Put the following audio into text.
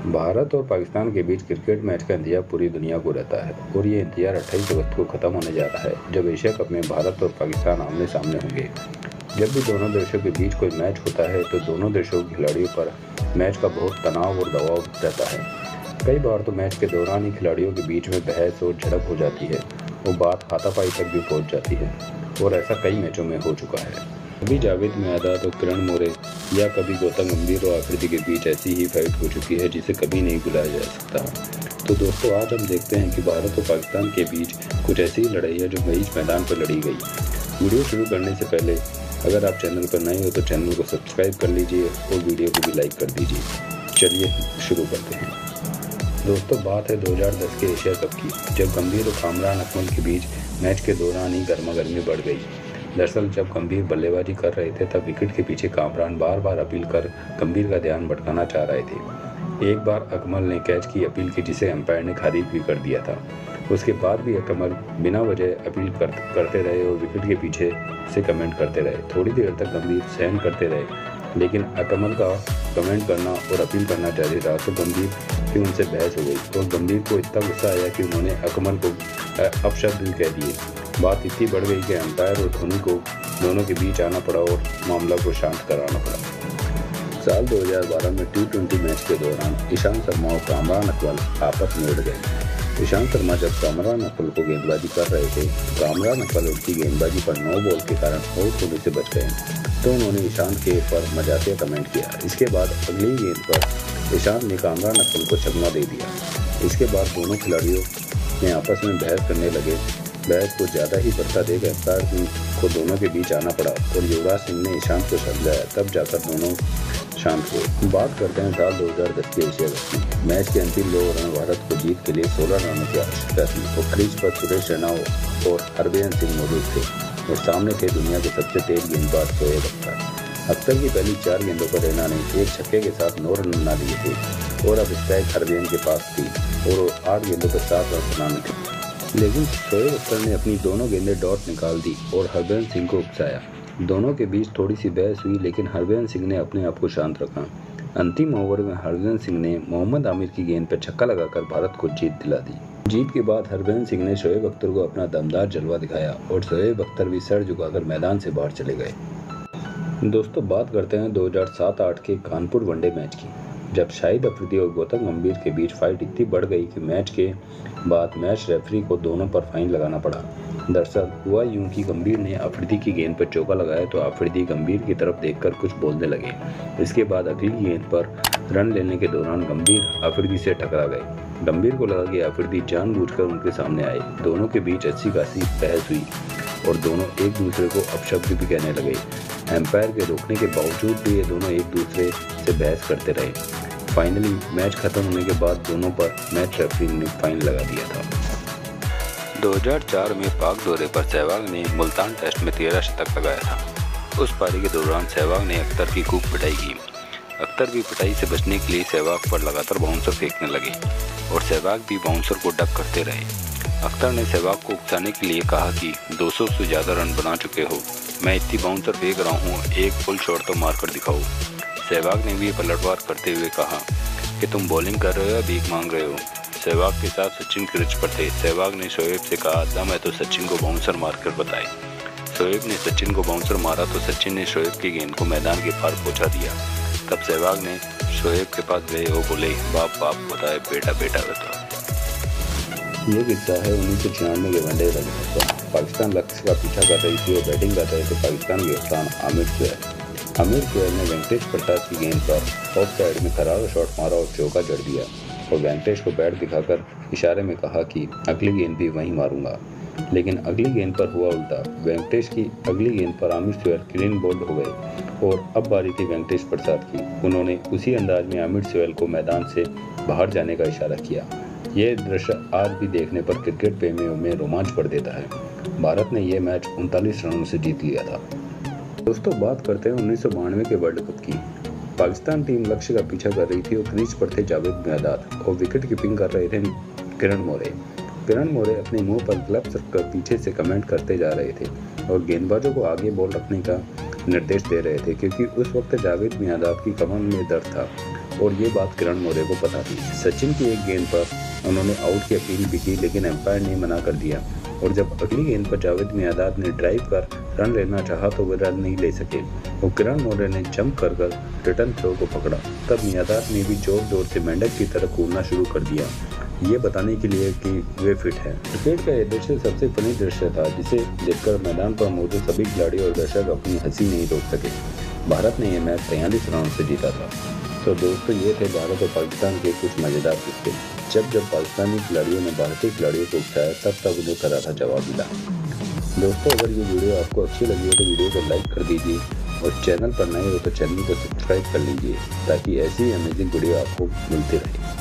भारत और पाकिस्तान के बीच cricket match का इंतजार पूरी दुनिया को रहता है और ये इंतजार 28 अगस्त को ख़त्म होने जा रहा है, जब एशिया कप में भारत और पाकिस्तान आमने सामने होंगे। जब भी दोनों देशों के बीच कोई मैच होता है तो दोनों देशों के खिलाड़ियों पर मैच का बहुत तनाव और दबाव रहता है। कई बार तो मैच के दौरान ही खिलाड़ियों के बीच में बहस और झड़प हो जाती है और बात हाथापाई तक भी पहुँच जाती है, और ऐसा कई मैचों में हो चुका है। कभी जावेद मियांदाद और किरण मोरे या कभी गौतम गंभीर और आफरीदी के बीच ऐसी ही फाइट हो चुकी है जिसे कभी नहीं भुलाया जा सकता। तो दोस्तों, आज हम देखते हैं कि भारत और पाकिस्तान के बीच कुछ ऐसी ही लड़ाई है जो बीच मैदान पर लड़ी गई। वीडियो शुरू करने से पहले अगर आप चैनल पर नए हो तो चैनल को सब्सक्राइब कर लीजिए और वीडियो को भी लाइक कर दीजिए। चलिए शुरू करते हैं। दोस्तों, बात है 2010 के एशिया कप की, जब गंभीर और कामरान अकमल के बीच मैच के दौरान ही गर्मागर्मी बढ़ गई। दरअसल जब गंभीर बल्लेबाजी कर रहे थे तब विकेट के पीछे कामरान बार बार अपील कर गंभीर का ध्यान भटकाना चाह रहे थे। एक बार अकमल ने कैच की अपील की जिसे अंपायर ने खारिज भी कर दिया था। उसके बाद भी अकमल बिना वजह अपील करते रहे और विकेट के पीछे से कमेंट करते रहे। थोड़ी देर तक गंभीर सहन करते रहे, लेकिन अकमल का कमेंट करना और अपील करना जारी रहा तो गंभीर की उनसे बहस हो गई और गंभीर को इतना गुस्सा आया कि उन्होंने अकमल को अपशब्द भी कह दिए। बात इतनी बढ़ गई कि अंपायर और धोनी को दोनों के बीच आना पड़ा और मामला को शांत कराना पड़ा। साल 2012 में T20 मैच के दौरान ईशांत शर्मा और कामरान अकमल आपस में उड़ गए। ईशांत शर्मा जब कामरान अकमल को गेंदबाजी कर रहे थे, कामरान अकमल उनकी गेंदबाजी पर 9 बॉल के कारण आउट होने से बच गए, तो उन्होंने ईशांत के पर मजाकिया कमेंट किया। इसके बाद अगली गेंद पर ईशांत ने कामरान अकमल को छक्का दे दिया। इसके बाद दोनों खिलाड़ियों ने आपस में बहस करने लगे। बहस को ज़्यादा ही बढ़ता देख अंपायर को दोनों के बीच आना पड़ा और युवराज सिंह ने ईशांत को समझाया, तब जाकर दोनों शांत हुए। बात करते हैं साल 2010 के एशिया कप की। मैच के अंतिम 2 ओवर में भारत को जीत के लिए 16 रनों की आवश्यकता थी और क्रीज पर सुरेश रैना और हरभजन सिंह मौजूद थे और सामने थे दुनिया के सबसे तेज गेंदबाज शोएब अख्तर। अख्तर की पहली 4 गेंदों पर रैना ने एक छक्के के साथ 9 रन बना दिए थे और अब स्ट्राइक हरभजन के पास थी और 8 गेंदों पर 7 रन बनाने थे। लेकिन शोएब अख्तर ने अपनी दोनों गेंदें डॉट निकाल दी और हरभजन सिंह को उकसाया। दोनों के बीच थोड़ी सी बहस हुई, लेकिन हरभजन सिंह ने अपने आप को शांत रखा। अंतिम ओवर में हरभजन सिंह ने मोहम्मद आमिर की गेंद पर छक्का लगाकर भारत को जीत दिला दी। जीत के बाद हरभजन सिंह ने शोएब अख्तर को अपना दमदार जलवा दिखाया और शोएब अख्तर भी सर झुकाकर मैदान से बाहर चले गए। दोस्तों, बात करते हैं 2007-8 के कानपुर वनडे मैच की, जब शाहिद अफरीदी और गौतम गंभीर के बीच फाइट इतनी बढ़ गई कि मैच के बाद मैच रेफरी को दोनों पर फाइन लगाना पड़ा। दरअसल हुआ यूं कि गंभीर ने अफरीदी की गेंद पर चौका लगाया तो अफरीदी गंभीर की तरफ देखकर कुछ बोलने लगे। इसके बाद अगली गेंद पर रन लेने के दौरान गंभीर अफरीदी से टकरा गए। गंभीर को लगा कि अफरीदी जानबूझकर उनके सामने आए। दोनों के बीच अच्छी खासी बहस हुई और दोनों एक दूसरे को अपशब्द भी कहने लगे। एम्पायर के रोकने के बावजूद भी ये दोनों एक दूसरे से बहस करते रहे। फाइनली मैच खत्म होने के बाद दोनों पर मैच रेफरी ने फाइन लगा दिया था। 2004 में पाक दौरे पर सहवाग ने मुल्तान टेस्ट में 13 शतक लगाया था। उस पारी के दौरान सहवाग ने अख्तर की खूब पिटाई की। अख्तर भी पिटाई से बचने के लिए सहवाग पर लगातार बाउंसर फेंकने लगे और सहवाग भी बाउंसर को डक करते रहे। अख्तर ने सहवाग को उकसाने के लिए कहा कि 200 से ज़्यादा रन बना चुके हो, मैं इतनी बाउंसर फेंक रहा हूँ, एक फुल शॉट तो मार कर दिखाओ। सहवाग ने भी पलटवार करते हुए कहा कि तुम बॉलिंग कर रहे हो या भीख मांग रहे हो। सहवाग के साथ सचिन क्रीज पर थे। सहवाग ने शोएब से कहा था मैं तो सचिन को बाउंसर मारकर बताए। शोएब ने सचिन को बाउंसर मारा तो सचिन ने शोएब की गेंद को मैदान के पार पहुंचा दिया। तब सहवाग ने शोएब के पास गए और बोले, बाप बाप होता है, बेटा बेटा होता है। ये किस्सा है 1996 के वनडे का। पाकिस्तान लक्ष्य का पीछा कर रही थी और बैटिंग कर रहे थे पाकिस्तान के कप्तान आमिर सुहेल ने वेंकटेश प्रताप की गेंद पर ऑफ साइड में करारा शॉट मारा और चौका जड़ दिया और वेंकटेश को बैट दिखाकर इशारे में कहा कि अगली गेंद भी वहीं मारूंगा। लेकिन अगली गेंद पर हुआ उल्टा। वेंकटेश की अगली गेंद पर आमिर सुहेल क्लीन बोल्ड हो गए और अब बारी थी वेंकटेश प्रसाद की। उन्होंने उसी अंदाज में आमिर सुहेल को मैदान से बाहर जाने का इशारा किया। यह दृश्य आज भी देखने पर क्रिकेट प्रेमियों में रोमांच भर देता है। भारत ने यह मैच 39 रनों से जीत लिया था। दोस्तों, बात करते हैं 1992 के वर्ल्ड कप की। पाकिस्तान टीम लक्ष्य का पीछा कर रही थी और क्रीज पर थे जावेद मियांदाद और विकेट कीपिंग कर रहे थे किरण मोरे। किरण मोरे अपने मुंह पर ग्लव्स रखकर पीछे से कमेंट करते जा रहे थे और गेंदबाजों को आगे बॉल रखने का निर्देश दे रहे थे, क्योंकि उस वक्त जावेद मियांदाद की कमर में दर्द था और ये बात किरण मौर्य को पता थी। सचिन की एक गेंद पर उन्होंने आउट की अपील भी की, लेकिन एम्पायर ने मना कर दिया और जब अगली गेंद पर जावेद मियांदाद ने ड्राइव कर रन लेना चाहा तो वे रन नहीं ले सके। वो किरण मौर्य ने जंप कर रिटर्न थ्रो को पकड़ा। तब मियांदाद ने भी जोर जोर से मेंढक की तरह कूदना शुरू कर दिया, ये बताने के लिए कि वे फिट हैं। क्रिकेट का यह दृश्य सबसे फनी दृश्य था, जिसे देखकर मैदान पर मौजूद सभी खिलाड़ी और दर्शक अपनी हंसी नहीं रोक सके। भारत ने यह मैच 43 रनों से जीता था। तो दोस्तों, ये थे भारत और पाकिस्तान के कुछ मजेदार किस्से। जब पाकिस्तानी खिलाड़ियों ने भारतीय खिलाड़ियों को उकसाया, तब उन्हें करारा जवाब मिला। दोस्तों, अगर ये वीडियो आपको अच्छी लगी हो तो वीडियो को लाइक कर दीजिए और चैनल पर नए हो तो चैनल को सब्सक्राइब कर लीजिए, ताकि ऐसी अमेजिंग वीडियो आपको मिलती रहे।